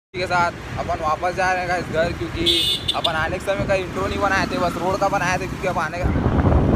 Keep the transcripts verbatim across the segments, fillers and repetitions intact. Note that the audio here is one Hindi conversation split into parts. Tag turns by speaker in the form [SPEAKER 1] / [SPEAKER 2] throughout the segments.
[SPEAKER 1] के साथ अपन वापस जा रहे हैं इस घर, क्योंकि अपन आने के समय का इंट्रो नहीं बनाए थे, बस रोड का बनाए थे, क्योंकि अब आने का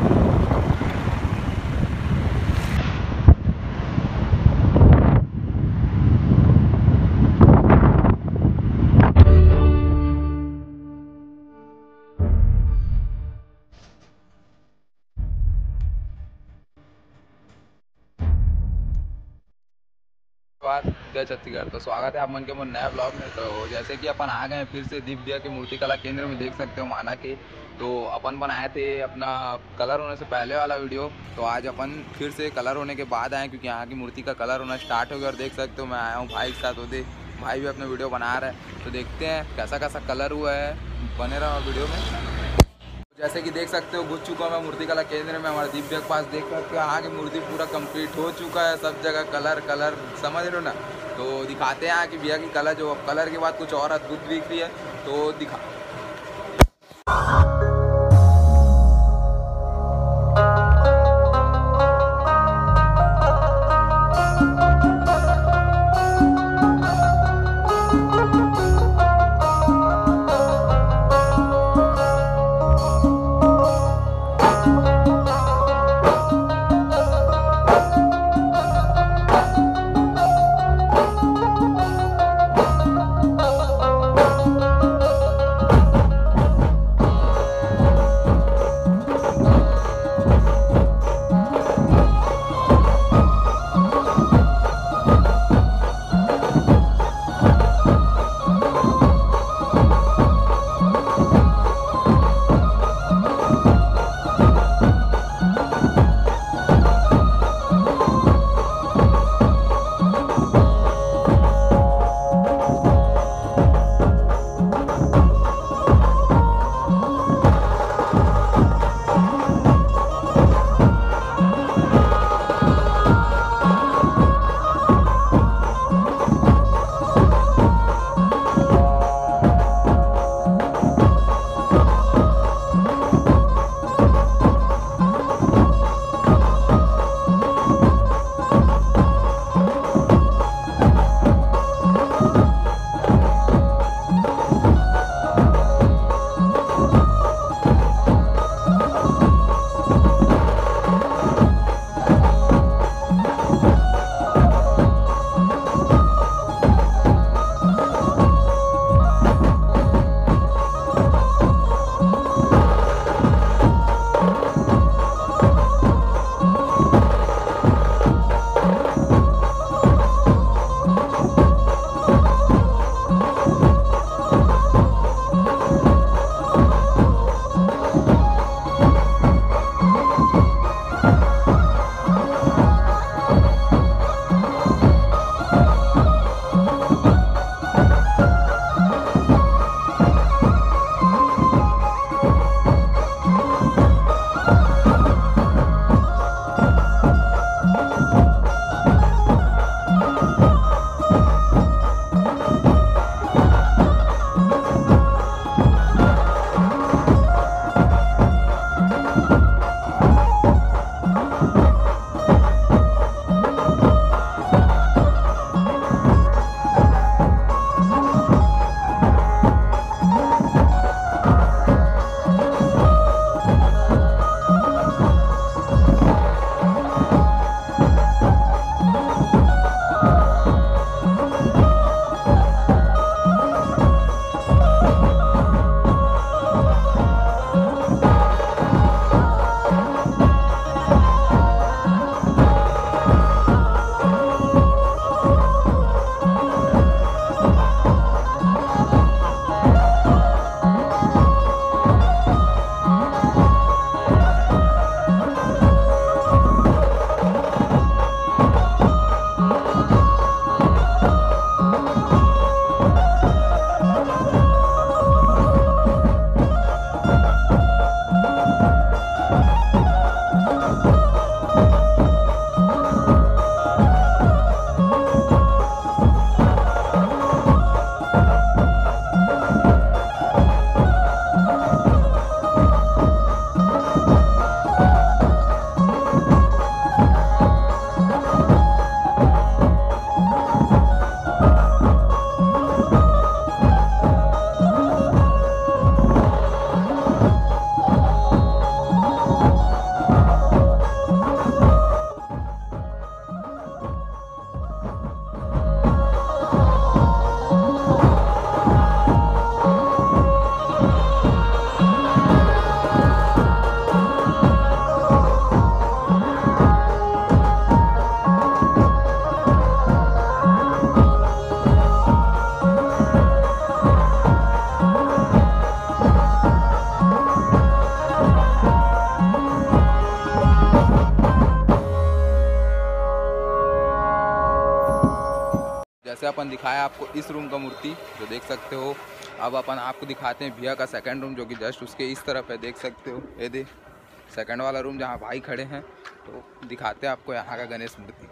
[SPEAKER 1] बात जय छत्तीसगढ़। तो स्वागत है आप मन के मन नया ब्लॉग में। तो जैसे कि अपन आ गए हैं फिर से दिव्या के मूर्ति कला केंद्र में, देख सकते हो माना के। तो अपन बनाए थे अपना कलर होने से पहले वाला वीडियो, तो आज अपन फिर से कलर होने के बाद आए, क्योंकि यहाँ की मूर्ति का कलर होना स्टार्ट हो गया। और देख सकते हो मैं आया हूँ भाई के साथ, होते भाई भी अपना वीडियो बना रहा है। तो देखते हैं कैसा कैसा कलर हुआ है, बने रहा वीडियो में। जैसे कि देख सकते हो घुस चुका मैं मूर्ति कला केंद्र में, हमारे दिव्य के पास। देख सकते हो यहाँ की मूर्ति पूरा कंप्लीट हो चुका है, सब जगह कलर कलर समझ रहे हो ना। तो दिखाते हैं यहाँ की भैया की कलर, जो कलर के बाद कुछ और अद्भुत दिख रही है, तो दिखा। जैसे अपन दिखाया आपको इस रूम का मूर्ति जो देख सकते हो। अब अपन आपको दिखाते हैं भैया का सेकंड रूम जो कि जस्ट उसके इस तरफ है, देख सकते हो। ये दे सेकंड वाला रूम जहाँ भाई खड़े हैं, तो दिखाते हैं आपको यहाँ का गणेश मूर्ति।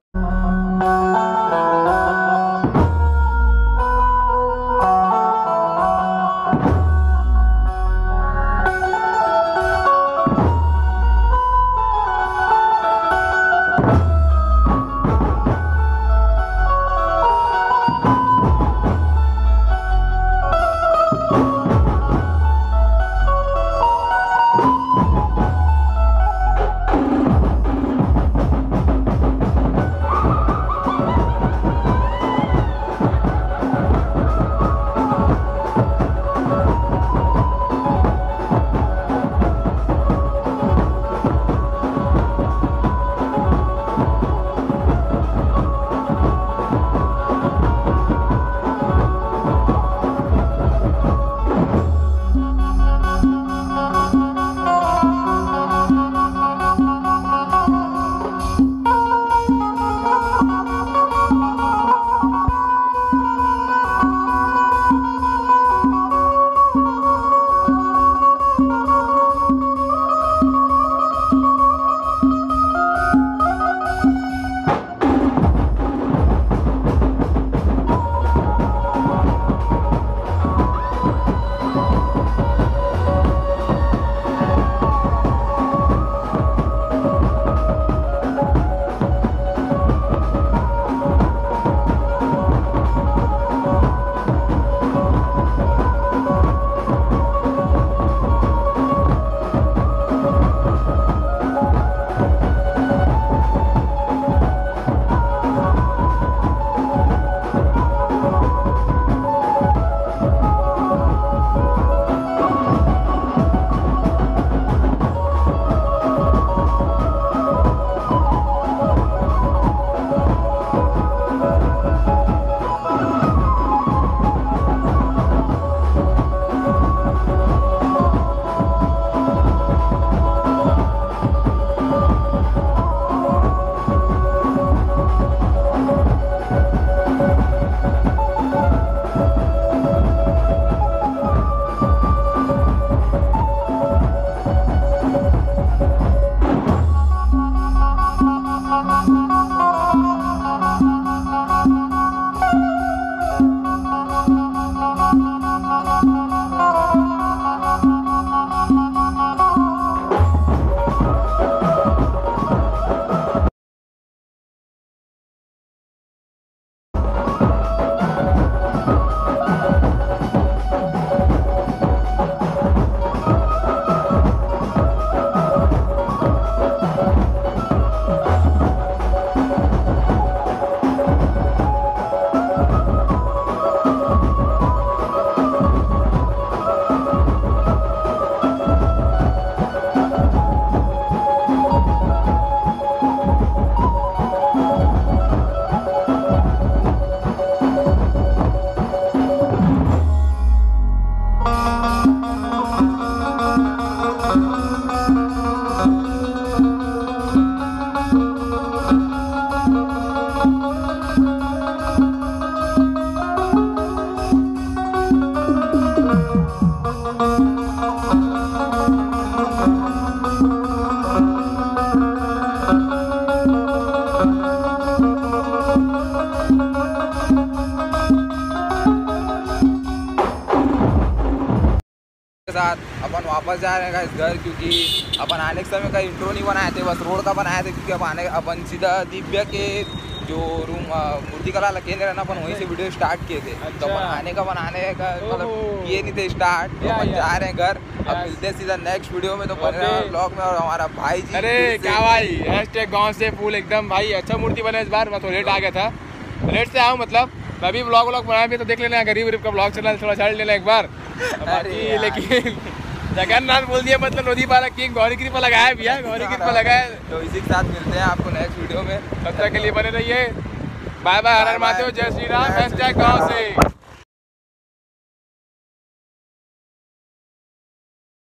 [SPEAKER 1] साथ अपन वापस जा रहे हैं इस घर, क्योंकि अपन आने के समय का इंट्रो नहीं बनाए थे, बस रोड का बनाए थे। क्योंकि अब आने अपन सीधा दिव्या के जो रूम मूर्तिकला केंद्र है ना, अपन वहीं से वीडियो स्टार्ट किए थे। अच्छा। तो अपन आने का बनाने का मतलब किए नहीं थे स्टार्ट, तो अपन जा रहे हैं घर। अब मिलते हैं सीधा नेक्स्ट वीडियो में, तो बने ब्लॉग में। और हमारा भाई जी,
[SPEAKER 2] अरे क्या भाई, हैशटैग गाँव से फूल एकदम भाई अच्छा मूर्ति बने इस बार। मैं थोड़ा लेट आ गया था, लेट से आऊँ मतलब मैं भी ब्लॉग व्लॉग बनाया भी, तो देख लेना गरीब गरीब का ब्लॉग चैनल थोड़ा छाड़ लेना एक बार। बाकी लेकिन जगन्नाथ बोल दिया मतलब नदी पारा किंग गौरी कृपा लगाया भैया, गौरी कृपा लगाया।
[SPEAKER 1] तो इसी के साथ मिलते हैं आपको नेक्स्ट वीडियो में,
[SPEAKER 2] तब तक के लिए बने रहिए। बाय बाय, हर हर महादेव, जय श्री राम, हैशटैग गाँव से।